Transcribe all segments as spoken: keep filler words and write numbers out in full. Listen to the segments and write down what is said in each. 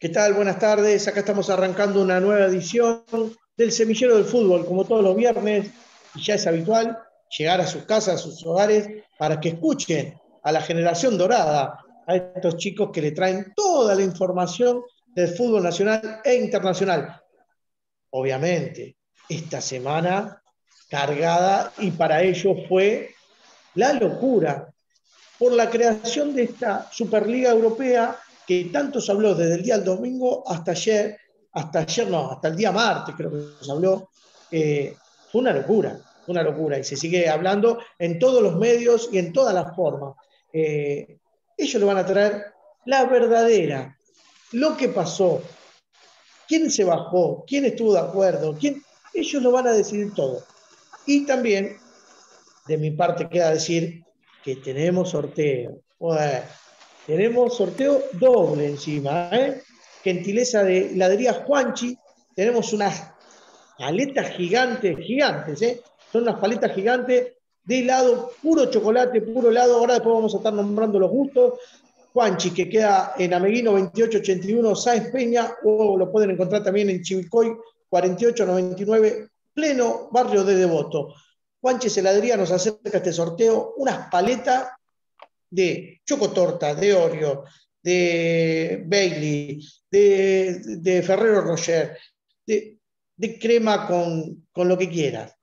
¿Qué tal? Buenas tardes. Acá estamos arrancando una nueva edición del Semillero del Fútbol, como todos los viernes, y ya es habitual llegar a sus casas, a sus hogares, para que escuchen a la generación dorada, a estos chicos que le traen toda la información del fútbol nacional e internacional. Obviamente, esta semana cargada, y para ellos fue la locura por la creación de esta Superliga Europea que tanto se habló desde el día del domingo hasta ayer, hasta ayer no, hasta el día martes creo que se habló. Eh, fue una locura, fue una locura, y se sigue hablando en todos los medios y en todas las formas. Eh, ellos le van a traer la verdadera, lo que pasó, quién se bajó, quién estuvo de acuerdo, quién, ellos lo van a decidir todo. Y también, de mi parte, queda decir que tenemos sorteo. Bueno, tenemos sorteo doble encima, ¿eh? Gentileza de Heladería Juanchi. Tenemos unas paletas gigantes, gigantes, ¿eh? Son unas paletas gigantes de helado, puro chocolate, puro helado. Ahora después vamos a estar nombrando los gustos. Juanchi, que queda en Ameguino veintiocho ochenta y uno, Sáenz Peña, o lo pueden encontrar también en Chivilcoy cuarenta y ocho noventa y nueve, pleno barrio de Devoto. Juanchi Heladería nos acerca este sorteo, unas paletas de chocotorta, de Oreo, de Bailey, de, de Ferrero Rocher, de, de crema con, con lo que quieras.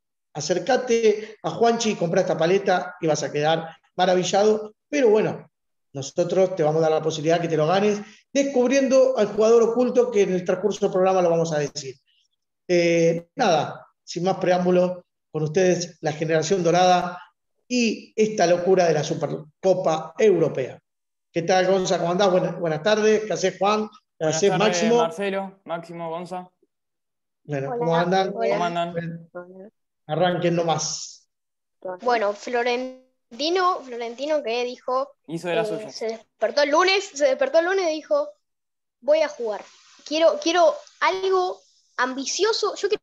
Acércate a Juanchi y compra esta paleta y vas a quedar maravillado. Pero bueno, nosotros te vamos a dar la posibilidad que te lo ganes, descubriendo al jugador oculto, que en el transcurso del programa lo vamos a decir. Eh, nada, sin más preámbulos, con ustedes la generación dorada y esta locura de la Supercopa Europea. ¿Qué tal, Gonza? ¿Cómo andás? Buenas, buenas tardes. ¿Qué haces, Juan? ¿Qué Buenas haces, tardes, Máximo? Marcelo, Máximo, Gonza. Bueno, Hola, ¿cómo andan? hola. ¿Cómo andan? Bueno, arranquen nomás. Bueno, Florentino, Florentino que dijo, Hizo de las eh, suyas. se despertó el lunes, se despertó el lunes y dijo, voy a jugar. Quiero, quiero algo ambicioso. Yo quiero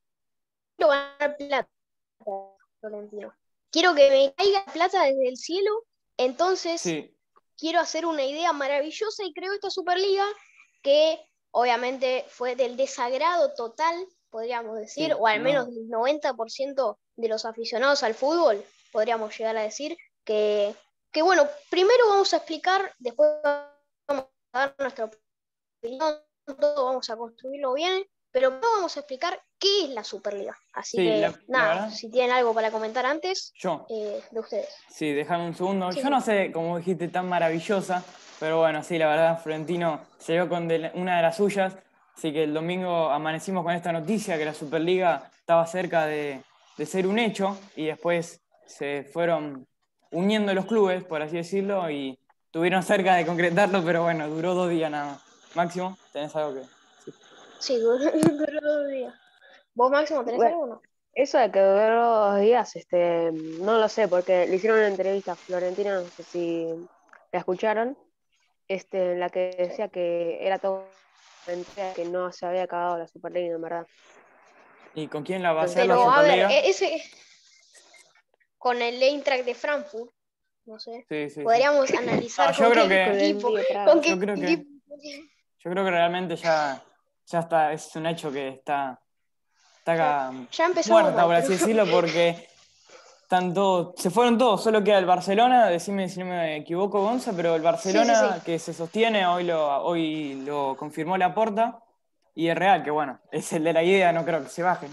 ganar plata, Florentino. Quiero que me caiga plata desde el cielo. Entonces, Sí, quiero hacer una idea maravillosa y creo esta Superliga que obviamente fue del desagrado total, podríamos decir, sí, o al menos no. del noventa por ciento de los aficionados al fútbol, podríamos llegar a decir, que, que bueno, primero vamos a explicar, después vamos a dar nuestra opinión, todo vamos a construirlo bien, pero no vamos a explicar qué es la Superliga. Así Sí, que la, la nada, verdad, si tienen algo para comentar antes, yo. eh, de ustedes. Sí, déjame un segundo. Sí, Yo no sé, como dijiste, tan maravillosa, pero bueno, sí, la verdad, Florentino se dio con de- una de las suyas, así que el domingo amanecimos con esta noticia que la Superliga estaba cerca de, de ser un hecho, y después se fueron uniendo los clubes, por así decirlo, y estuvieron cerca de concretarlo, pero bueno, duró dos días nada más. Máximo, ¿tenés algo que...? Sí. sí, duró, duró dos días. ¿Vos, Máximo, tenés Bueno, algo o no? eso de que duró dos días, este, no lo sé, porque le hicieron una entrevista a Florentina, no sé si la escucharon, este, en la que decía que era todo mentira, que no se había acabado la Superliga, en verdad. ¿Y con quién la va a No hacer la Pero a ver, Superliga? e- ese con el Eintracht de Frankfurt, no sé, Sí, sí, sí. podríamos No, analizar yo con creo qué Con que, el equipo, Envía Praga. con qué yo creo que, equipo. yo creo que realmente ya, ya está, es un hecho que está, está Ya, acá ya empezamos muerta, mal, por pero así decirlo, porque tanto, se fueron todos, solo queda el Barcelona, decime si no me equivoco, Gonza, pero el sí, sí, sí. Barcelona que se sostiene, hoy lo, hoy lo confirmó Laporta, y el Real, que bueno, es el de la idea, no creo que se bajen.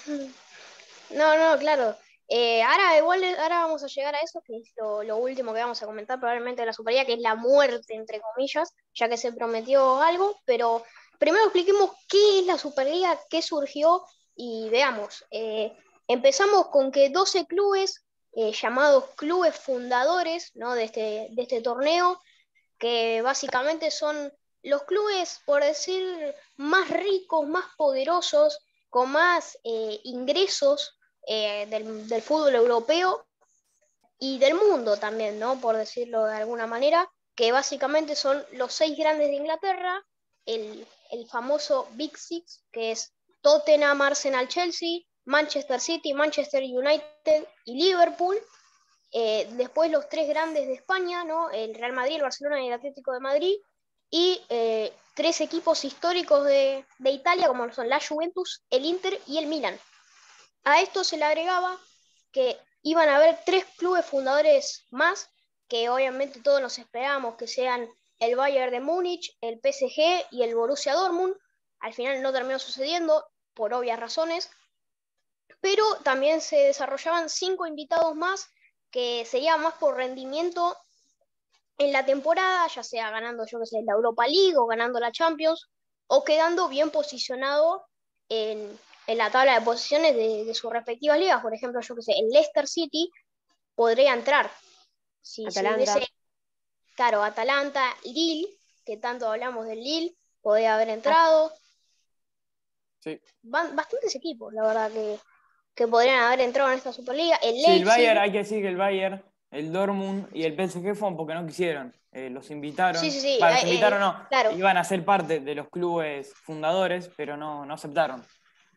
No, no, claro. Eh, ahora igual, ahora vamos a llegar a eso, que es lo, lo último que vamos a comentar probablemente de la Superliga, que es la muerte, entre comillas, ya que se prometió algo, pero primero expliquemos qué es la Superliga, qué surgió y veamos. Eh, empezamos con que doce clubes, eh, llamados clubes fundadores, ¿no? de, este, de este torneo, que básicamente son los clubes, por decir, más ricos, más poderosos, con más eh, ingresos eh, del, del fútbol europeo y del mundo también, ¿no? Por decirlo de alguna manera, que básicamente son los seis grandes de Inglaterra, el, el famoso Big Six, que es Tottenham, Arsenal, Chelsea, Manchester City, Manchester United y Liverpool. Eh, después los tres grandes de España, ¿no? El Real Madrid, el Barcelona y el Atlético de Madrid. y eh, tres equipos históricos de, de Italia, como son la Juventus, el Inter y el Milan. A esto se le agregaba que iban a haber tres clubes fundadores más, que obviamente todos nos esperábamos que sean el Bayern de Múnich, el P S G y el Borussia Dortmund. Al final no terminó sucediendo, por obvias razones, pero también se desarrollaban cinco invitados más, que sería más por rendimiento en la temporada, ya sea ganando, yo que sé, la Europa League o ganando la Champions, o quedando bien posicionado en, en la tabla de posiciones de, de sus respectivas ligas. Por ejemplo, yo que sé, el Leicester City podría entrar. Si se hubiese, claro, Atalanta, Lille, que tanto hablamos del Lille, podría haber entrado. Sí. Van bastantes equipos, la verdad, que, que podrían haber entrado en esta Superliga. El Sí, el Leipzig, Bayern, hay que decir que el Bayern, el Dortmund y el P S G fueron porque no quisieron. Eh, los invitaron. sí, sí, sí, Para, los eh, invitaron eh, no, claro, iban a ser parte de los clubes fundadores, pero no, no aceptaron.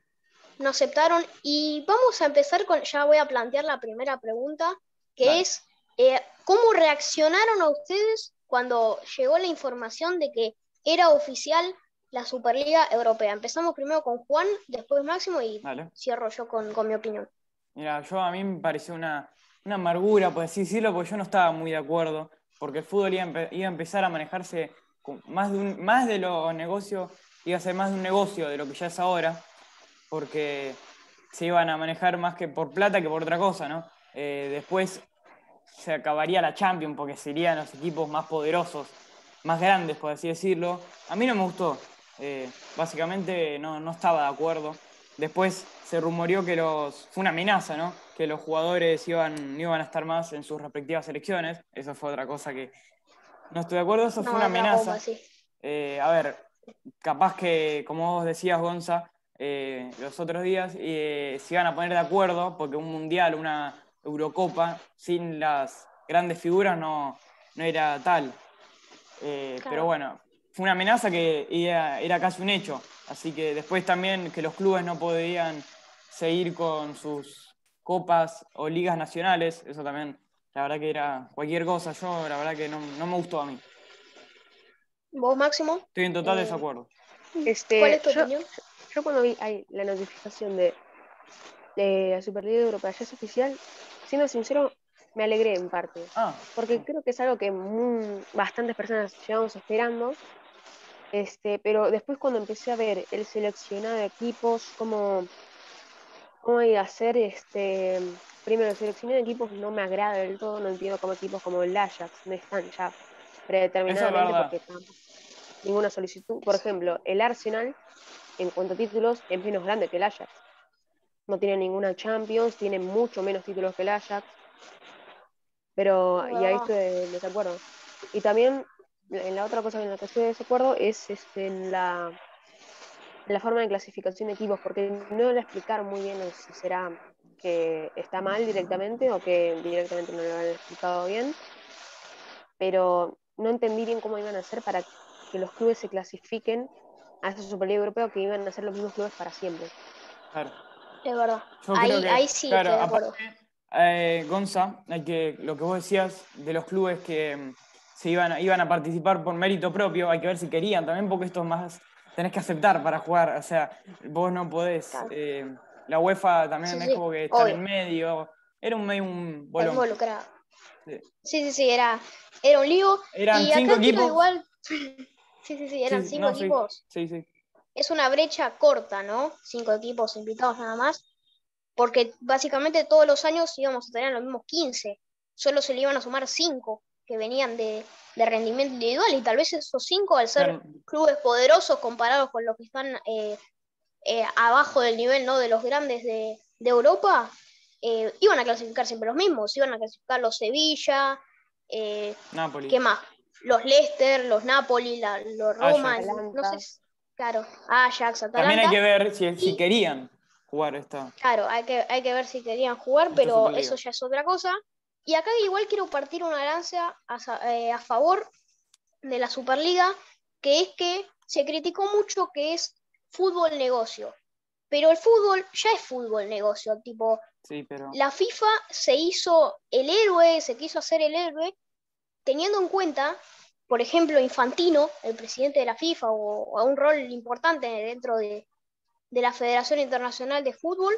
no aceptaron. Y vamos a empezar con, ya voy a plantear la primera pregunta, que Dale. es, eh, ¿cómo reaccionaron a ustedes cuando llegó la información de que era oficial la Superliga Europea? Empezamos primero con Juan, después Máximo y Dale. cierro yo con, con mi opinión. Mira, yo a mí me pareció una, una amargura, por así decirlo, porque yo no estaba muy de acuerdo, porque el fútbol iba a, empe- iba a empezar a manejarse con más de, un, más de los negocios, iba a ser más de un negocio de lo que ya es ahora, porque se iban a manejar más que por plata que por otra cosa, ¿no? Eh, después se acabaría la Champions porque serían los equipos más poderosos, más grandes, por así decirlo. A mí no me gustó. Eh, básicamente no, no estaba de acuerdo. Después se rumoreó que los... Fue una amenaza, ¿no? Que los jugadores iban, no iban a estar más en sus respectivas selecciones. Eso fue otra cosa que no estoy de acuerdo. Eso fue No, una otra bomba, amenaza. sí. Eh, a ver, capaz que, como vos decías, Gonza, eh, los otros días eh, se iban a poner de acuerdo porque un mundial, una Eurocopa, sin las grandes figuras no, no era tal. Eh, Claro. Pero bueno, fue una amenaza que era, era casi un hecho. Así que después también que los clubes no podían seguir con sus copas o ligas nacionales, eso también, la verdad que era cualquier cosa. Yo, la verdad que no, no me gustó a mí. ¿Vos, Máximo? Estoy en total Eh, desacuerdo. Este, ¿Cuál es tu yo, opinión? yo, yo cuando vi ahí la notificación de, de la Superliga Europea ya es oficial, siendo sincero, me alegré en parte, Ah, porque creo que es algo que muy, bastantes personas llevamos esperando, este, pero después cuando empecé a ver el seleccionado de equipos, cómo, cómo iba a ser, este, primero el seleccionado de equipos no me agrada del todo, no entiendo cómo equipos como el Ajax no están ya eso es predeterminadamente verdad. porque tampoco ninguna solicitud. Por ejemplo, el Arsenal, en cuanto a títulos, es menos grande que el Ajax. No tiene ninguna Champions, tiene mucho menos títulos que el Ajax. Pero, y ahí No. estoy de desacuerdo. Y también, en la otra cosa en la que estoy de desacuerdo es este, en la, en la forma de clasificación de equipos, porque no le explicaron muy bien si será que está mal directamente o que directamente no lo han explicado bien. Pero no entendí bien cómo iban a hacer para que los clubes se clasifiquen a esa Superliga Europea, que iban a ser los mismos clubes para siempre. Claro. Es verdad. Yo creo Ahí, que, ahí sí claro, estoy de aparte, acuerdo. eh, Gonza, hay que, lo que vos decías de los clubes que mm, se iban, a- iban a participar por mérito propio, hay que ver si querían también, porque esto es más, tenés que aceptar para jugar, o sea, vos no podés, Claro. eh, la UEFA Sí, también es sí, como que está en el obvio. medio, era un medio un Está bolón. involucrado. Sí. Sí, sí, sí, era, era un lío. Eran Y cinco acá quiero equipos, igual. Sí, sí, sí, eran sí, cinco no, sí, equipos. sí, sí, Es una brecha corta, ¿no? Cinco equipos invitados nada más. Porque básicamente todos los años íbamos a tener los mismos quince. Solo se le iban a sumar cinco que venían de, de rendimiento individual. Y tal vez esos cinco, al ser claro, clubes poderosos comparados con los que están eh, eh, abajo del nivel, ¿no?, de los grandes de, de Europa, eh, iban a clasificar siempre los mismos. Iban a clasificar los Sevilla, eh, Napoli, ¿qué más? Los Leicester, los Napoli, la, los Roma, Ajax. no sé, Atalanta. claro, Ajax, También hay Atalanta. que ver si, si Y querían jugar esta, claro, hay que, hay que ver si querían jugar, esta pero eso Superliga. ya es otra cosa. Y acá igual quiero partir una lanza a, eh, a favor de la Superliga, que es que se criticó mucho que es fútbol negocio. Pero el fútbol ya es fútbol negocio, tipo, Sí, pero... la FIFA se hizo el héroe, se quiso hacer el héroe, teniendo en cuenta por ejemplo, Infantino, el presidente de la FIFA, o, o a un rol importante dentro de, de la Federación Internacional de Fútbol,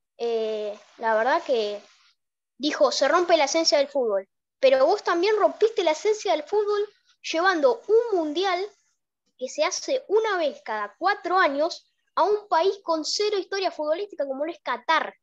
eh, la verdad que dijo, se rompe la esencia del fútbol. Pero vos también rompiste la esencia del fútbol llevando un mundial que se hace una vez cada cuatro años a un país con cero historia futbolística como lo es Qatar.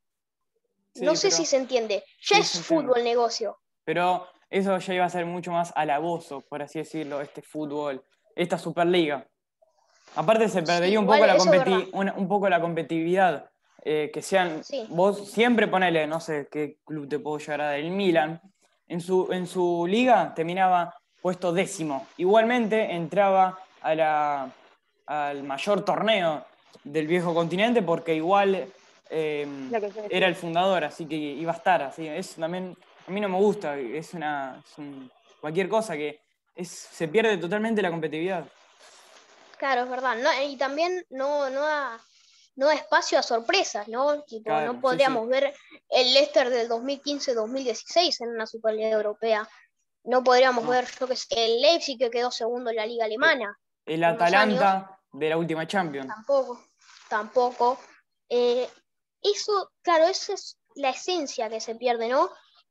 Sí, no sé pero- si se entiende. Ya sí, es se entiende. fútbol negocio. Pero eso ya iba a ser mucho más halagoso, por así decirlo, este fútbol, esta Superliga. Aparte se perdería Sí, un, poco igual la eso es competi- verdad. una- un poco la competitividad. eh, que sean, Sí. vos siempre ponele, no sé qué club te puedo llegar a dar, el Milan, en su, en su liga terminaba puesto décimo. Igualmente entraba a la, al mayor torneo del viejo continente porque igual eh, Lo que yo era decía. el fundador, así que iba a estar. Así, eso también a mí no me gusta, es, una, es un- cualquier cosa que es, se pierde totalmente la competitividad. Claro, es verdad. No, y también no, no, da, no da espacio a sorpresas, ¿no? Tipo, no Claro, sí, sí. podríamos ver el Leicester del dos mil quince dos mil dieciséis en una Superliga Europea. No podríamos No. ver, yo qué sé, el Leipzig que quedó segundo en la Liga Alemana. El hace unos años. Atalanta de la última Champions. Tampoco, tampoco. Eh, eso, claro, esa es la esencia que se pierde, ¿no?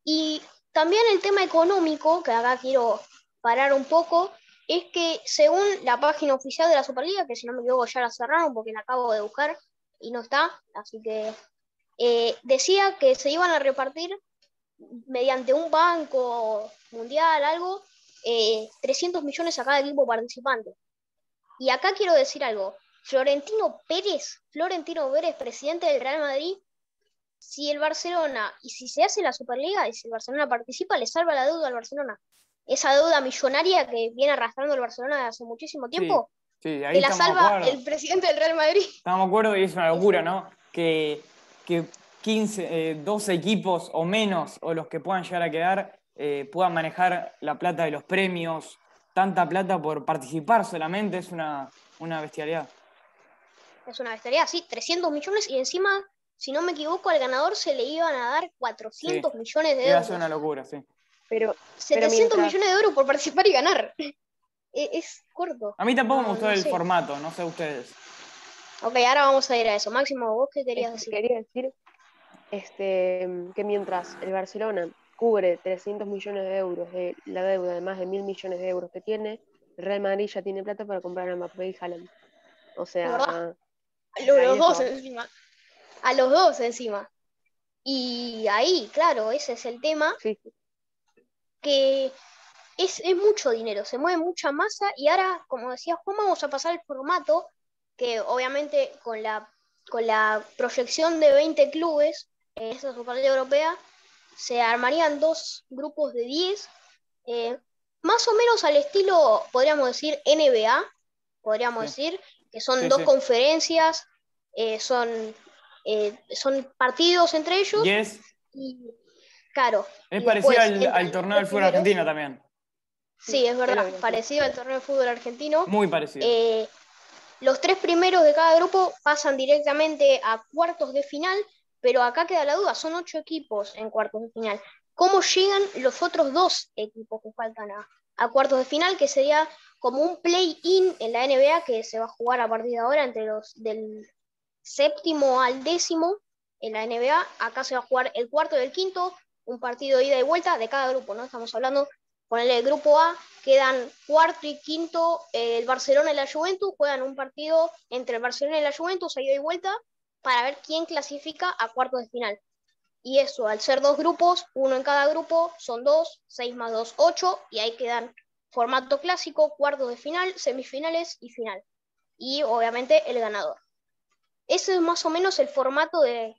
Y también el tema económico, que acá quiero parar un poco, es que según la página oficial de la Superliga, que si no me equivoco ya la cerraron porque la acabo de buscar y no está, así que eh, decía que se iban a repartir mediante un banco mundial, algo, eh, trescientos millones a cada equipo participante. Y acá quiero decir algo. Florentino Pérez, Florentino Pérez, presidente del Real Madrid, si el Barcelona, y si se hace la Superliga, y si el Barcelona participa, le salva la deuda al Barcelona. Esa deuda millonaria que viene arrastrando el Barcelona desde hace muchísimo tiempo, Sí, sí, ahí que la estamos de salva acuerdo. el presidente del Real Madrid. Estamos de acuerdo y es una locura, Eso. ¿no? Que, que quince, eh, doce equipos o menos, o los que puedan llegar a quedar, eh, puedan manejar la plata de los premios. Tanta plata por participar solamente es una, una bestialidad. Es una bestialidad, sí, trescientos millones y encima, si no me equivoco, al ganador se le iban a dar cuatrocientos Sí, millones de iba a euros. ser una locura, sí. Pero, pero setecientos mientras, millones de euros por participar y ganar. Es corto. A mí tampoco me No, gustó no el sé. formato, no sé ustedes. Ok, ahora vamos a ir a eso. Máximo, ¿vos qué querías este, decir? quería decir este, que mientras el Barcelona cubre trescientos millones de euros de la deuda de más de mil millones de euros que tiene, el Real Madrid ya tiene plata para comprar a Mbappé y Haaland. O De verdad. sea, A los, ahí los dos está. encima. A los dos encima. Y ahí, claro, ese es el tema, Sí, que es, es mucho dinero, se mueve mucha masa y ahora, como decía Juan, vamos a pasar al formato que obviamente con la, con la proyección de veinte clubes en esta Superliga Europea se armarían dos grupos de diez, eh, más o menos al estilo, podríamos decir, N B A, podríamos Sí. decir, que son Sí, dos sí. conferencias, eh, son, eh, son partidos entre ellos Y es, y, claro, es y parecido después al, entran al los torneo tres del fútbol primeros. argentino también. Sí, es es lo verdad, que decía. parecido al torneo de fútbol argentino. Muy parecido. Eh, los tres primeros de cada grupo pasan directamente a cuartos de final, pero acá queda la duda, son ocho equipos en cuartos de final. ¿Cómo llegan los otros dos equipos que faltan a, a cuartos de final? Que sería como un play-in en la N B A que se va a jugar a partir de ahora entre los del séptimo al décimo en la N B A. Acá se va a jugar el cuarto y el quinto, un partido de ida y vuelta de cada grupo, ¿no? Estamos hablando, ponele el grupo A, quedan cuarto y quinto eh, el Barcelona y la Juventus, juegan un partido entre el Barcelona y la Juventus a ida y vuelta para ver quién clasifica a cuartos de final. Y eso, al ser dos grupos, uno en cada grupo, son dos, seis más dos, ocho, y ahí quedan formato clásico, cuartos de final, semifinales y final. Y obviamente el ganador. Ese es más o menos el formato de,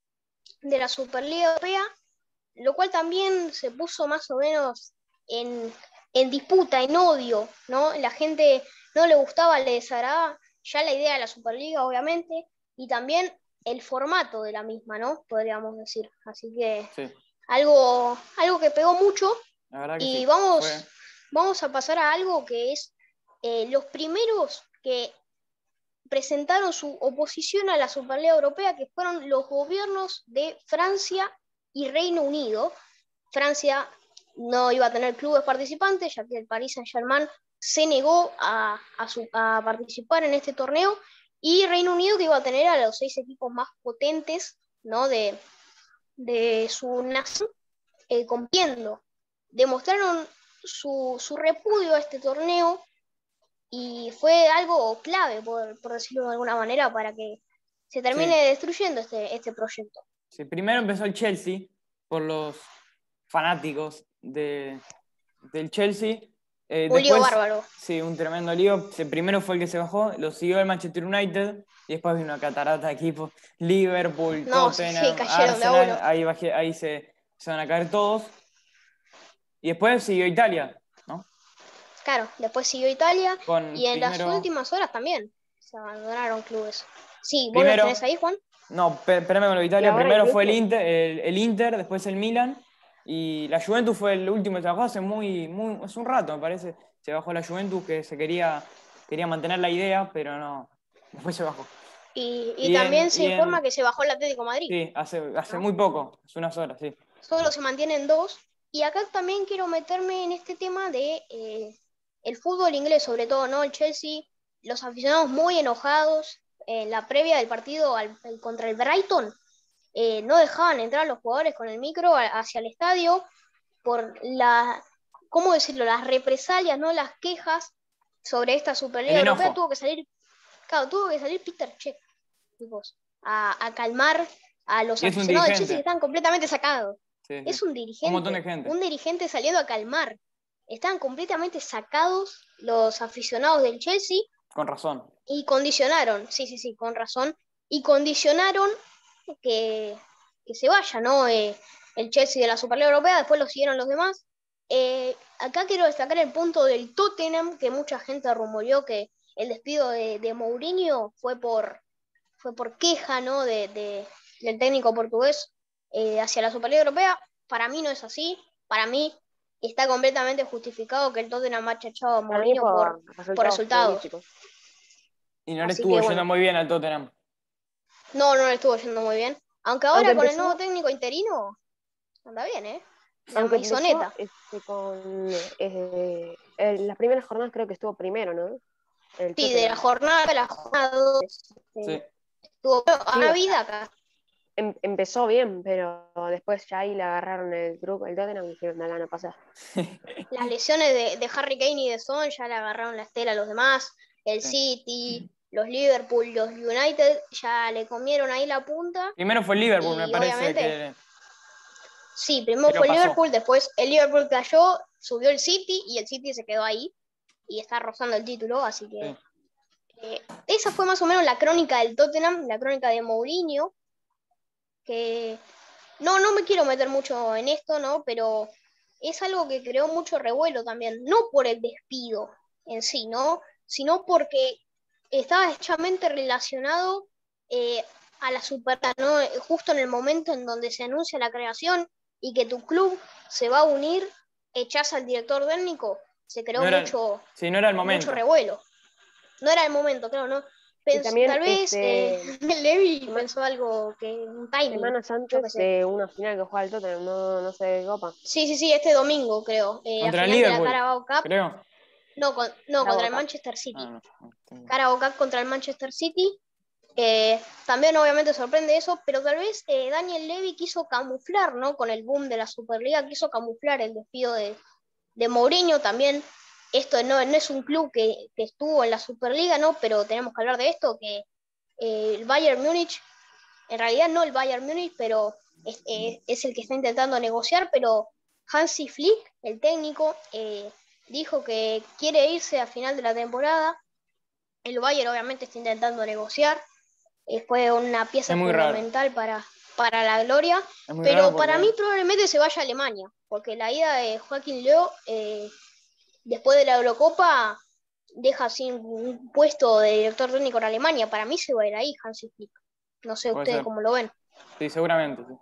de la Superliga Europea, lo cual también se puso más o menos en, en disputa, en odio, ¿no? La gente no le gustaba, le desagradaba ya la idea de la Superliga, obviamente, y también el formato de la misma, ¿no? Podríamos decir. Así que Sí, algo, algo que pegó mucho. la verdad que Y sí. vamos, Fue- vamos a pasar a algo que es eh, los primeros que presentaron su oposición a la Superliga Europea, que fueron los gobiernos de Francia y Reino Unido. Francia no iba a tener clubes participantes, ya que el Paris Saint-Germain se negó a, a, su, a participar en este torneo, y Reino Unido, que iba a tener a los seis equipos más potentes, ¿no? de, de su nación, eh, compitiendo. Demostraron su, su repudio a este torneo, y fue algo clave, por, por decirlo de alguna manera, para que se termine Sí. destruyendo este, este proyecto. Sí, primero empezó el Chelsea, por los fanáticos de, del Chelsea. Eh, Un lío después, bárbaro. sí, un tremendo lío. Sí, primero fue el que se bajó, lo siguió el Manchester United, y después vino una catarata de equipos. Liverpool, No, sí, sí, Tottenham, cayeron de a Arsenal, uno. ahí, bajé, ahí se, se van a caer todos. Y después siguió Italia, ¿no? Claro, después siguió Italia, Con y en las primero... últimas horas también se abandonaron clubes. Sí, ¿vos los Primero, tenés ahí, Juan? no, pe- espérame con lo de Y Italia. ahora Primero fue el incluso, Inter, el, el Inter, después el Milan, y la Juventus fue el último que se bajó hace muy, muy, hace un rato, me parece. Se bajó la Juventus, que se quería, quería mantener la idea, pero no, después se bajó. Y, y Y en, también se y informa en, que se bajó el Atlético de Madrid, sí, hace, hace ¿no? muy poco, hace unas horas, sí. Solo se mantienen dos. Y acá también quiero meterme en este tema de eh, el fútbol inglés, sobre todo, ¿no? El Chelsea, los aficionados muy enojados. En la previa del partido al, el, contra el Brighton, eh, no dejaban entrar a los jugadores con el micro a, hacia el estadio por la, ¿cómo decirlo? Las represalias, ¿no? Las quejas sobre esta El Superliga Europea. enojo. Tuvo que salir, claro, tuvo que salir Peter Cech, chicos, a, a calmar a los Y es un aficionados del Chelsea, que dirigente, están completamente sacados. sí, sí. Es un Un montón dirigente, de gente. un dirigente saliendo a calmar. Están completamente sacados los aficionados del Chelsea, Con razón. y condicionaron, sí, sí, sí, con razón, y condicionaron que, que se vaya, ¿no? Eh, el Chelsea de la Superliga Europea, después lo siguieron los demás. Eh, acá quiero destacar el punto del Tottenham, que mucha gente rumoreó que el despido de, de Mourinho fue por, fue por queja, ¿no? de, de, del técnico portugués eh, hacia la Superliga Europea. Para mí no es así. Para mí está completamente justificado que el Tottenham haya echado a para mí Mourinho por, por por resultados resultados. futbolísticos. Y no le Así estuvo que yendo bueno, muy bien al Tottenham. no, no le estuvo yendo muy bien. Aunque ahora Aunque con el nuevo empezó, técnico interino, anda bien, ¿eh? La aunque empezó maizoneta. este, con eh, el- las primeras jornadas creo que estuvo primero, ¿no? El Sí, de la Tottenham. jornada, de la jornada dos, Sí. este, estuvo a Sí, la o sea, vida acá. em- empezó bien, pero después ya ahí le agarraron el truco, el Tottenham, y dijeron, no, no pasa. Las lesiones de, de Harry Kane y de Son ya le agarraron la estela a los demás. El Sí. City, los Liverpool, los United ya le comieron ahí la punta. Primero fue el Liverpool, me Y parece obviamente, que, sí, primero que lo fue el pasó. Liverpool, después el Liverpool cayó, subió el City y el City se quedó ahí y está rozando el título, así que Sí. eh, esa fue más o menos la crónica del Tottenham, la crónica de Mourinho, que no, no me quiero meter mucho en esto, ¿no? Pero es algo que creó mucho revuelo también, no por el despido en sí, ¿no? Sino porque estaba estrechamente relacionado eh, a la Superliga, ¿no? Justo en el momento en donde se anuncia la creación y que tu club se va a unir, echás al director técnico, se creó No era, mucho, sí, no era el mucho momento. revuelo. No era el momento, claro, ¿no? Y Pens también tal vez eh, este, Levy sema- pensó algo, que un timing, semanas yo qué antes sé. de una final que juega el Tottenham, no, no se copa. Sí, sí, sí, este domingo creo, eh, la Contra el final de la Liverpool, Carabao Cup, creo. no, con, no Bravo contra el acá. Manchester City, Ah, no, no tengo- Carabao Cup contra el Manchester City. Eh, también obviamente sorprende eso, pero tal vez eh, Daniel Levy quiso camuflar, ¿no? Con el boom de la Superliga, quiso camuflar el despido de, de Mourinho también. Esto no, no es un club que, que estuvo en la Superliga, ¿no? Pero tenemos que hablar de esto, que eh, el Bayern Múnich, en realidad no el Bayern Múnich, pero es, eh, es el que está intentando negociar, pero Hansi Flick, el técnico, eh, dijo que quiere irse a final de la temporada. El Bayern obviamente está intentando negociar, eh, fue una pieza Es muy raro. fundamental para, para la gloria, Es muy raro pero para porque mí probablemente se vaya a Alemania, porque la ida de Joaquín Löw eh, después de la Eurocopa deja sin un puesto de director técnico en Alemania. Para mí se va a ir ahí Hansi Flick. No sé puede ustedes ser. cómo lo ven. Sí, seguramente. Sí.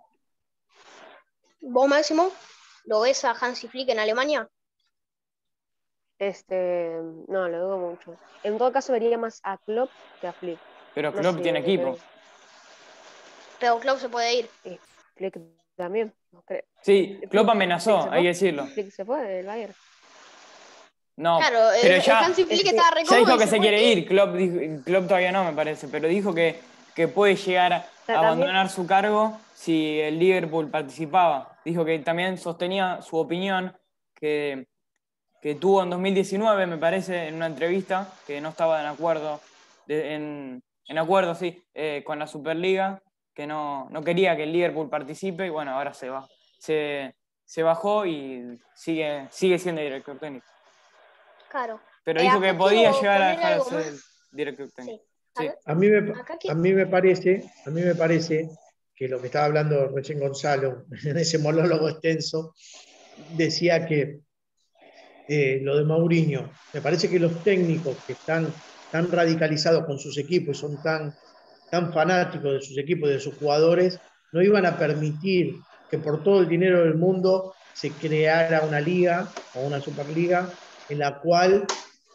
¿Vos, Máximo, lo ves a Hansi Flick en Alemania? Este, no, lo dudo mucho. En todo caso vería más a Klopp que a Flick. Pero No sé Klopp si tiene lo equipo. ven. Pero Klopp se puede ir. Y Flick también. No creo. Sí, Klopp Flick, Flick amenazó, se hay que fue. decirlo. Flick se fue del Bayern. No, Claro, pero el, ya, el Hansi Flick eh, estaba re ya dijo cómodo y que se se fue. quiere ir. Klopp, dijo- Klopp todavía no, me parece, pero dijo que, que puede llegar a sea, también, abandonar su cargo si el Liverpool participaba. Dijo que también sostenía su opinión que, que tuvo en dos mil diecinueve, me parece, en una entrevista, que no estaba en acuerdo, de- en, en acuerdo, sí, eh, con la Superliga, que no, no quería que el Liverpool participe y bueno, ahora se va. Se, se bajó y sigue, sigue siendo director técnico. Claro. Pero Eh, dijo que acá podía quiero llegar a poner dejar de algo ser el más. director técnico. Sí. Sí, Acá, A mí me, acá a que- mí me parece, a mí me parece que lo que estaba hablando recién Gonzalo, en ese monólogo extenso, decía que eh, lo de Mourinho, me parece que los técnicos que están tan radicalizados con sus equipos y son tan, tan fanáticos de sus equipos y de sus jugadores, no iban a permitir que por todo el dinero del mundo se creara una liga o una superliga en la cual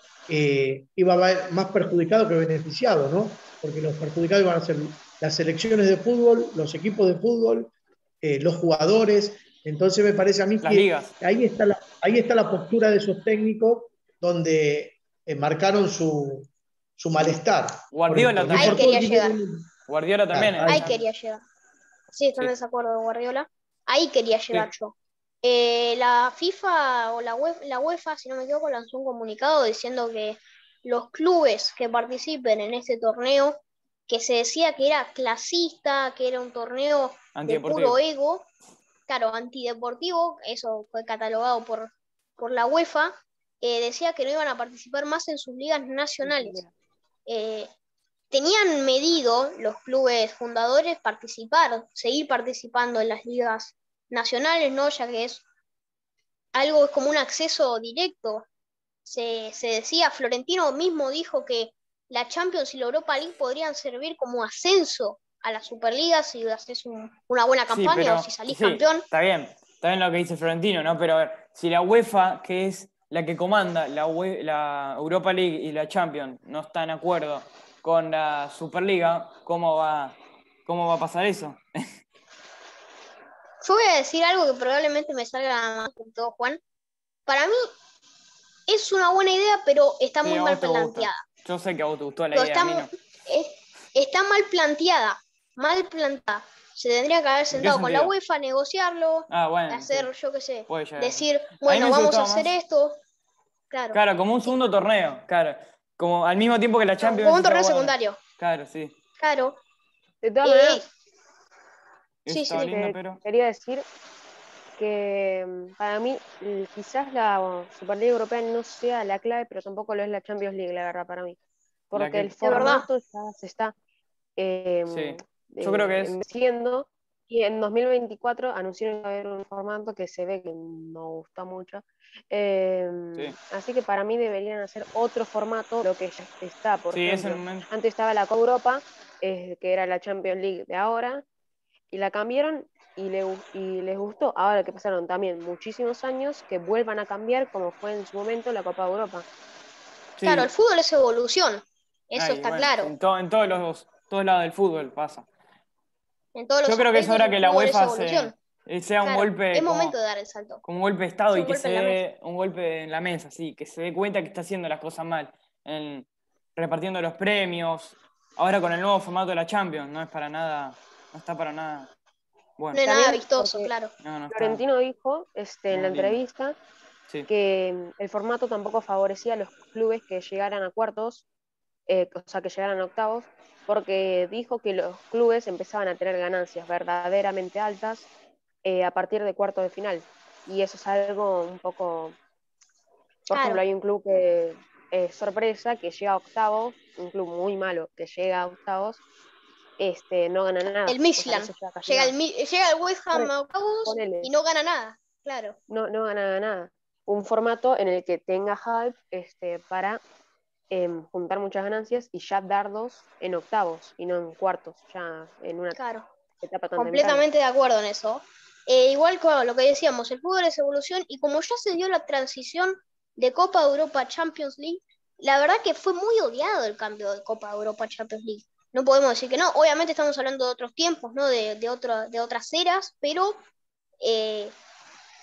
eh, iba a haber más perjudicado que beneficiado, ¿no? Porque los perjudicados iban a ser las selecciones de fútbol, los equipos de fútbol, eh, los jugadores. Entonces me parece a mí las que ligas. ahí está la, ahí está la postura de esos técnicos donde eh, marcaron su, su malestar. Por, Guardiola porque ahí por también. todo el quería dinero llegar. del mundo. Guardiola también Claro, en la ahí, Ahí Champions. quería llegar. Sí, están en Sí, desacuerdo de Guardiola. Ahí quería llegar sí. yo. Eh, la FIFA o la UEFA, la UEFA, si no me equivoco, lanzó un comunicado diciendo que los clubes que participen en este torneo, que se decía que era clasista, que era un torneo de Antideportivo. puro ego, claro, antideportivo, eso fue catalogado por, por la UEFA, eh, decía que no iban a participar más en sus ligas nacionales. Eh, tenían medido los clubes fundadores participar, seguir participando en las ligas nacionales, ¿no? Ya que es algo es como un acceso directo. Se, se decía, Florentino mismo dijo que la Champions y la Europa League podrían servir como ascenso a la Superliga si haces un, una buena Sí, campaña o pero si salís sí, campeón. está bien. Está bien lo que dice Florentino, ¿no? Pero a ver, si la UEFA, que es la que comanda la, UE la Europa League y la Champions, no está en acuerdo con la Superliga, ¿cómo va, cómo va a pasar eso? Yo voy a decir algo que probablemente me salga más con todo, Juan. Para mí es una buena idea, pero está Sí, muy a mal vos te gusta. planteada. Yo sé que a vos te gustó la Pero idea, a está, mí no. es- está mal planteada, mal planteada. Se tendría que haber ¿En qué sentado con la sentido? UEFA, negociarlo, Ah, bueno, sí. hacer, yo qué sé, Puede llegar a ser. decir, A mí me bueno, hubiese vamos a gustado hacer más. esto. Claro, Claro, como un segundo torneo, claro. Como al mismo tiempo que la como Champions un está torneo bueno. secundario. Claro, sí. Claro. de todas Eh, maneras, Eso sí, sí, estaba sí. lindo, eh, pero. quería decir que mm, para mí l- quizás la Superliga Europea no sea la clave, pero tampoco lo es la Champions League, la verdad, para mí. La Porque el que. Es verdad. formato ya se está eh, Sí. Yo creo que eh, es. envejeciendo y en dos mil veinticuatro anunciaron que va a haber un formato que se ve que no gusta mucho. Eh, Sí. así que para mí deberían hacer otro formato, lo que ya está, por Sí, es el ejemplo. momento. Antes estaba la Copa Europa, eh, que era la Champions League de ahora, y la cambiaron y, le, y les gustó. Ahora que pasaron también muchísimos años, que vuelvan a cambiar como fue en su momento la Copa de Europa. Claro, Sí. el fútbol es evolución. Eso Ay, está bueno, sí, claro. en, to- en todos los todos lados del fútbol pasa. En todos Yo los creo que es aspectos hora el que la fútbol es UEFA se, evolución. eh, sea un Claro, es golpe momento como, de dar el salto. como un golpe de Estado Sí, y un que golpe se en la mesa. dé un golpe en la mesa, sí, que se dé cuenta que está haciendo las cosas mal, en, repartiendo los premios. Ahora con el nuevo formato de la Champions, no es para nada, no está para nada. No Bueno, es nada También vistoso, porque claro. no, no está Florentino dijo este, en la muy lindo. entrevista Sí, que mm, el formato tampoco favorecía a los clubes que llegaran a cuartos, eh, o sea, que llegaran a octavos, porque dijo que los clubes empezaban a tener ganancias verdaderamente altas eh, a partir de cuartos de final. Y eso es algo un poco, por ejemplo, Claro. hay un club que es sorpresa, que llega a octavos, un club muy malo que llega a octavos, este, no gana nada, El o sea, no Michelin. se lleva casi Llega nada. el, llega el West Ham Por- a octavos y Ponele, no gana nada. Claro. no, no gana nada. Un formato en el que tenga hype este, para em, juntar muchas ganancias y ya dardos en octavos y no en cuartos, ya en una Claro. etapa tan temprana. Completamente de acuerdo en eso. Eh, igual con lo que decíamos, el fútbol es evolución y como ya se dio la transición de Copa de Europa a Champions League, la verdad que fue muy odiado el cambio de Copa de Europa a Champions League. No podemos decir que no. Obviamente estamos hablando de otros tiempos, ¿no? De, de, otro, de otras eras, pero eh,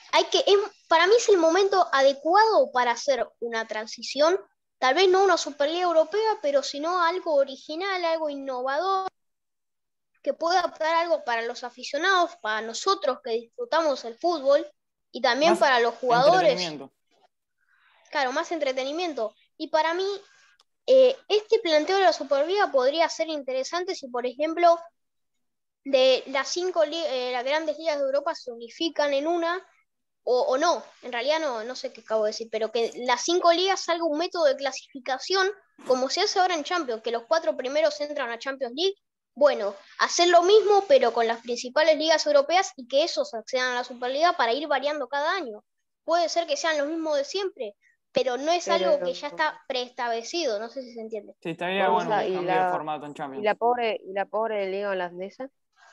hay que, es, para mí es el momento adecuado para hacer una transición, tal vez no una Superliga Europea, pero sino algo original, algo innovador, que pueda adaptar algo para los aficionados, para nosotros que disfrutamos el fútbol, y también Más para los jugadores. entretenimiento. Claro, más entretenimiento. Y para mí, eh, este planteo de la Superliga podría ser interesante si, por ejemplo, de las cinco eh, las grandes ligas de Europa se unifican en una, o, o no, en realidad no, no sé qué acabo de decir, pero que las cinco ligas salga un método de clasificación, como se hace ahora en Champions, que los cuatro primeros entran a Champions League. Bueno, hacer lo mismo, pero con las principales ligas europeas y que esos accedan a la Superliga para ir variando cada año. Puede ser que sean los mismos de siempre, pero no es Pero- algo que ya está preestablecido, no sé si se entiende. Sí, estaría Vamos bueno a- un y cambio de la- formato en Y Champions. la pobre, y la pobre liga holandesa.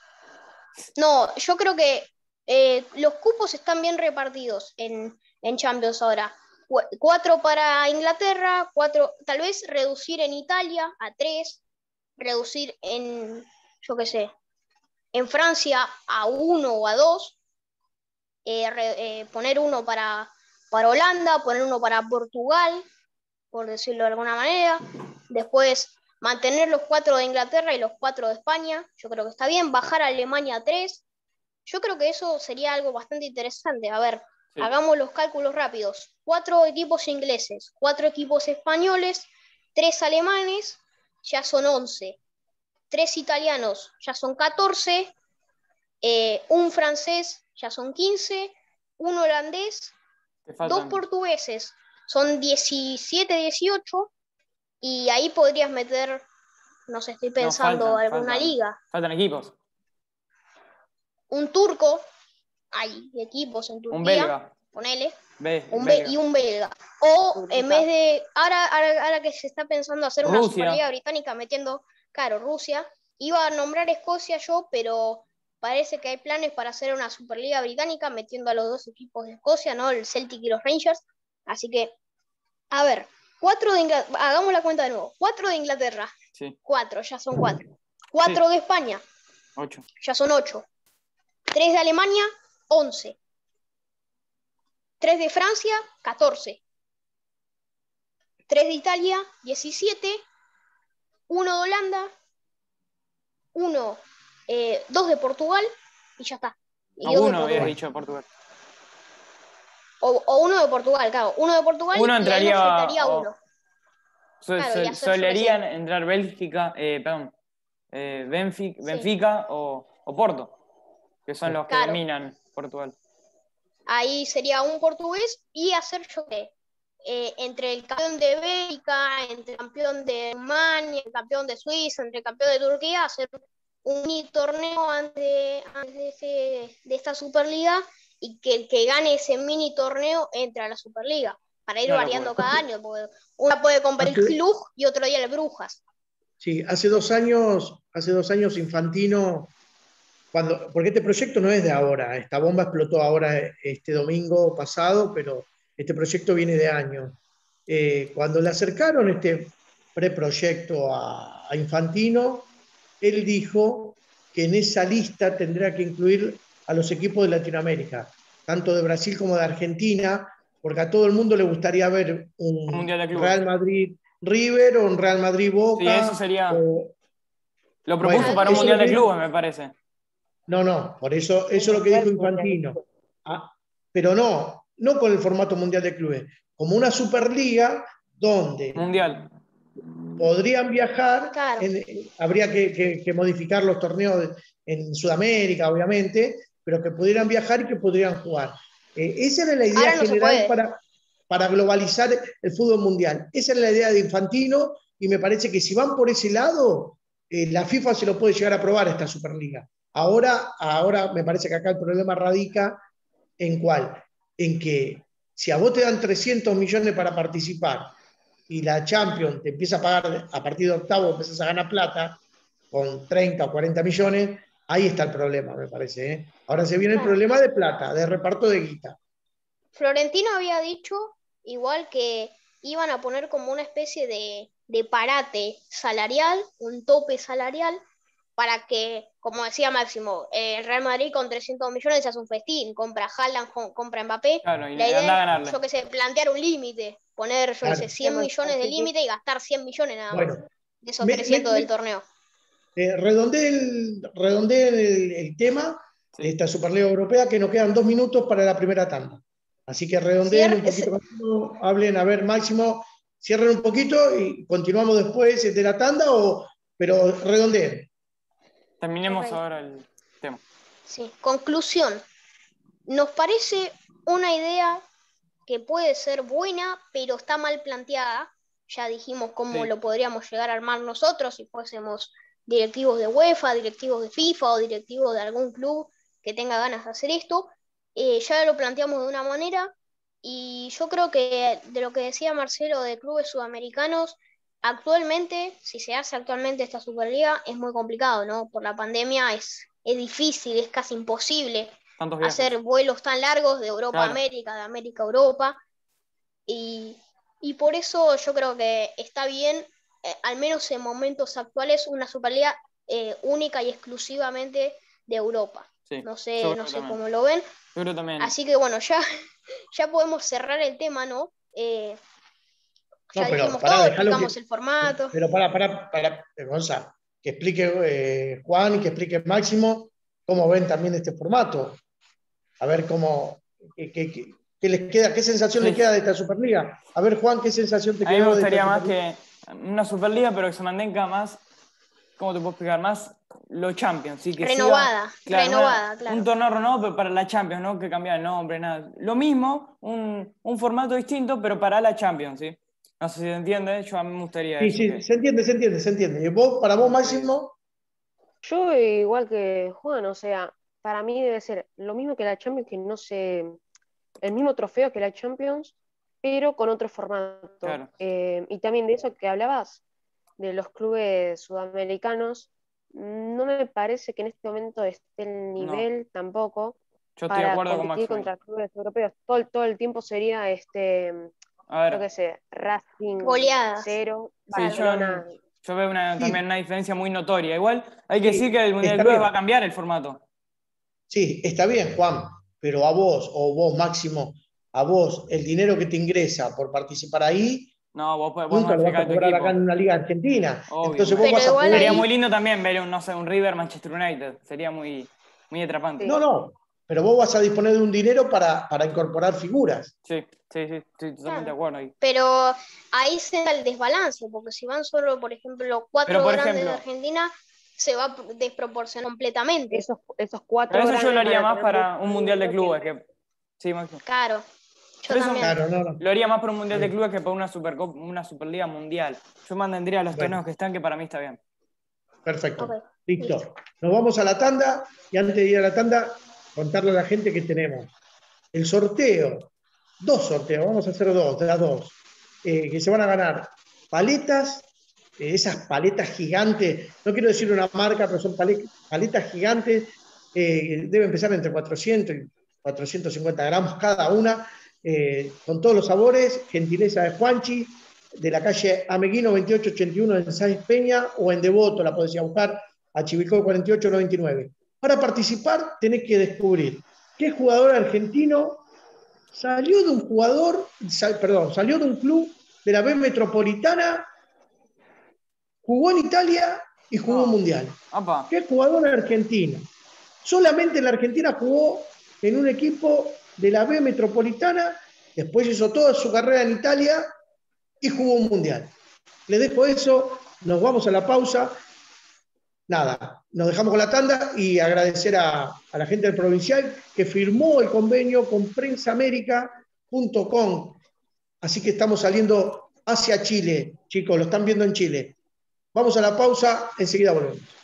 No, yo creo que eh, los cupos están bien repartidos en, en Champions ahora. Cu- Cuatro para Inglaterra, cuatro, tal vez reducir en Italia a tres, reducir en, yo qué sé, en Francia a uno o a dos, eh, re- eh, poner uno para, para Holanda, poner uno para Portugal, por decirlo de alguna manera. Después mantener los cuatro de Inglaterra y los cuatro de España, yo creo que está bien. Bajar a Alemania a tres. Yo creo que eso sería algo bastante interesante. A ver, Sí. hagamos los cálculos rápidos. Cuatro equipos ingleses, cuatro equipos españoles, tres alemanes, ya son once. Tres italianos, ya son catorce. Eh, un francés, ya son quince. Un holandés, Te dos faltan, portugueses, son diecisiete, dieciocho. Y ahí podrías meter, no sé, estoy pensando, faltan, alguna faltan. liga. faltan equipos. Un turco, hay equipos en Turquía. Un belga. Ponele. Be- Un be- belga. y un belga. O Turquía. en vez de. Ahora, ahora, ahora que se está pensando hacer una Rusia. Superliga Británica metiendo. Claro, Rusia. Iba a nombrar Escocia yo, pero parece que hay planes para hacer una Superliga Británica metiendo a los dos equipos de Escocia, ¿no? El Celtic y los Rangers. Así que, a ver, cuatro de Inglaterra. Hagamos la cuenta de nuevo. Cuatro de Inglaterra. Sí, Cuatro, ya son cuatro. Cuatro de España, ocho. ya son ocho. Tres de Alemania, once. Tres de Francia, catorce. Tres de Italia, diecisiete. Uno de Holanda. Uno, eh, dos de Portugal y ya está. Y No, dos de uno habías Portugal. dicho de Portugal. O, o uno de Portugal, claro. Uno de Portugal Uno y entraría, ahí nos faltaría o- uno. So- Claro, sol- y hacer, yo qué solerían sé. entrar Bélgica, eh, perdón, eh, Benfica, Sí. Benfica o, o Porto, que son los que Claro. dominan Portugal. Ahí sería un portugués y hacer yo qué. Eh, entre el campeón de Bélgica, entre el campeón de Rumania, el campeón de Suiza, entre el campeón de Turquía, hacer un mini torneo antes, de, antes de, ese- de esta Superliga y que el que gane ese mini torneo entre a la Superliga para ir Una variando locura. cada año, porque una puede comprar el Hace- Cluj y otro día el Brujas. Sí, hace dos años, hace dos años Infantino, cuando, porque este proyecto no es de ahora, esta bomba explotó ahora este domingo pasado, pero este proyecto viene de años. Eh, cuando le acercaron este preproyecto a, a Infantino, él dijo que en esa lista tendrá que incluir a los equipos de Latinoamérica, tanto de Brasil como de Argentina, porque a todo el mundo le gustaría ver Un un mundial de clubes. Real Madrid River o un Real Madrid Boca. Sí, eso sería. o- Lo propuso Bueno, para un eso mundial lo de que- clubes, me parece. No, no, por eso, eso es lo que dijo Infantino. Ah, pero no, no con el formato mundial de clubes, como una Superliga donde Mundial. podrían viajar, Claro. en- habría que, que- que modificar los torneos en Sudamérica, obviamente, pero que pudieran viajar y que pudieran jugar. Eh, esa era la idea Ahora no se general puede. para, para globalizar el fútbol mundial. Esa era la idea de Infantino y me parece que si van por ese lado, eh, la FIFA se lo puede llegar a aprobar esta Superliga. Ahora, ahora me parece que acá el problema radica en cuál, en que si a vos te dan trescientos millones para participar y la Champions te empieza a pagar a partir de octavo, empiezas a ganar plata con treinta o cuarenta millones, ahí está el problema, me parece. ¿eh? Ahora se viene el Claro. problema de plata, de reparto de guita. Florentino había dicho igual que iban a poner como una especie de, de parate salarial, un tope salarial, para que, como decía Máximo, eh, el Real Madrid con trescientos millones se hace un festín, compra Haaland, compra Mbappé. Claro, y la anda a idea ganarle. es, yo qué sé, plantear un límite, poner, yo qué Claro. sé, cien millones de límite y gastar cien millones nada más Bueno, de esos me, trescientos me, del torneo. Eh, redondeé el, redondeé el, el tema Sí. de esta Superliga Europea, que nos quedan dos minutos para la primera tanda. Así que redondeen Cier- un poquito, es- contigo, hablen, a ver, Máximo, cierren un poquito y continuamos después de la tanda, o, pero redondeen. Terminemos Ok. ahora el tema. Sí. Conclusión. Nos parece una idea que puede ser buena, pero está mal planteada. Ya dijimos cómo Sí. lo podríamos llegar a armar nosotros si fuésemos directivos de UEFA, directivos de FIFA o directivos de algún club que tenga ganas de hacer esto. Eh, ya lo planteamos de una manera y yo creo que de lo que decía Marcelo de clubes sudamericanos, actualmente, si se hace actualmente esta Superliga, es muy complicado, ¿no? Por la pandemia es, es difícil, es casi imposible Tantos viajes. hacer vuelos tan largos de Europa a Claro. América, de América a Europa. Y, y por eso yo creo que está bien, eh, al menos en momentos actuales, una Superliga eh, única y exclusivamente de Europa. Sí, No yo sé, creo no que sé también. cómo lo ven. Yo creo también. Así que bueno, ya, ya podemos cerrar el tema, ¿no? Eh, ya No, pero dijimos pará, todo, dejalo que. explicamos el formato. Pero pará, pará, pará, Gonza, que explique eh, Juan y que explique Máximo cómo ven también este formato. A ver cómo. Qué, qué, qué- qué les queda, qué sensación Sí. les queda de esta Superliga. A ver, Juan, qué sensación te A mí me quedó de esta gustaría más Superliga. que una Superliga, pero que se mantenga más, ¿cómo te puedo explicar? Más los Champions, ¿sí? Que Renovada, siga, claro, renovada, una- claro. un torneo renovado, pero para la Champions, no que cambiar el nombre, nada. Lo mismo, un, un formato distinto, pero para la Champions, ¿sí? No sé si se entiende, yo a mí me gustaría Sí, eso. sí, Que, se entiende, se entiende, se entiende. ¿Y vos, para me vos, gustaría eso. Máximo? Yo igual que Juan, o sea, para mí debe ser lo mismo que la Champions, que no sé, el mismo trofeo que la Champions, pero con otro formato. Claro. Eh, y también de eso que hablabas, de los clubes sudamericanos, no me parece que en este momento esté el nivel tampoco Yo estoy de para acuerdo con competir Máximo ahí. contra clubes europeos. Todo, el- todo el tiempo sería, este, A yo qué ver, sé, Racing Goleadas. cero, sí, yo, Barcelona. yo veo una, Sí. también una diferencia muy notoria. Igual hay que Sí, decir que el Mundial de está Clubes bien. va a cambiar el formato. Sí, está bien, Juan, pero a vos, o vos, Máximo, a vos, el dinero que te ingresa por participar ahí, No, vos, podés- vos nunca lo vas modificás a tu cobrar acá equipo. en una liga argentina. Obvio, Entonces me- vos Pero vas a igual poder Sería ahí- muy lindo también ver un, no sé, un River Manchester United. Sería muy, muy atrapante. Sí. No, no, pero vos vas a disponer de un dinero para, para incorporar figuras. Sí, sí, sí, estoy totalmente de Claro. acuerdo ahí. Pero ahí se da el desbalance, porque si van solo, por ejemplo, los cuatro Pero, por grandes de ejemplo- Argentina, se va a desproporcionar completamente. Esos, esos cuatro Pero eso yo lo grandes van haría a más tener para mucho un Mundial de dinero Clubes. que- Que... Sí, Máximo. Claro, yo Por eso también. Claro, no, no. lo haría más por un Mundial de Bien. Clubes que por una, Supercop- una Superliga Mundial. Yo mantendría los Bueno. torneos que están, que para mí está bien. Perfecto. Ok, Listo. listo. Nos vamos a la tanda y antes de ir a la tanda, contarle a la gente que tenemos el sorteo, dos sorteos, vamos a hacer dos, de las dos, eh, que se van a ganar paletas, eh, esas paletas gigantes, no quiero decir una marca, pero son pale- paletas gigantes, eh, debe empezar entre cuatrocientos y cuatrocientos cincuenta gramos cada una, eh, con todos los sabores, gentileza de Juanchi, de la calle Ameguino veintiocho ochenta y uno en Sáenz Peña, o en Devoto, la podés ir a buscar, a Chivilcoy cuarenta y ocho noventa y nueve. Para participar tenés que descubrir qué jugador argentino salió de un jugador, sal, perdón, salió de un club de la B Metropolitana, jugó en Italia y jugó No. un mundial. Opa. ¿Qué jugador argentino? Solamente en la Argentina jugó en un equipo de la B Metropolitana, después hizo toda su carrera en Italia y jugó un mundial. Les dejo eso, nos vamos a la pausa. Nada, nos dejamos con la tanda y agradecer a, a la gente del Provincial que firmó el convenio con prensa américa punto com. Así que estamos saliendo hacia Chile, chicos, lo están viendo en Chile. Vamos a la pausa, enseguida volvemos.